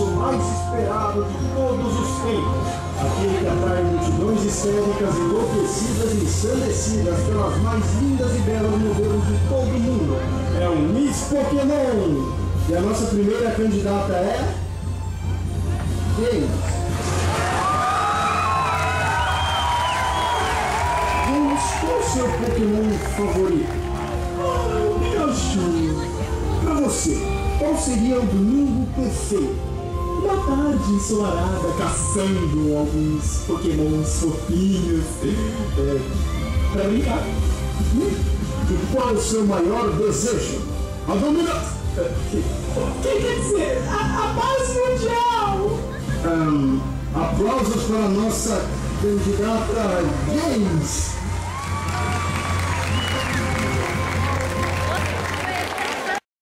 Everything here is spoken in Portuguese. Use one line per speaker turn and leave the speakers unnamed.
concurso mais esperado de todos os tempos. Aquele que atrai multidões histéricas, enlouquecidas e ensandecidas pelas mais lindas e belas modelos de todo o mundo. É o Miss Pokémon! E a nossa primeira candidata é... James. James, qual é o seu Pokémon favorito? Pra você, qual seria o domingo perfeito?
Uma tarde ensolarada, caçando alguns pokémons fofinhos pra brincar.
E qual é o seu maior desejo? A dominação!
O que quer dizer? A paz mundial!
Aplausos para a nossa candidata James!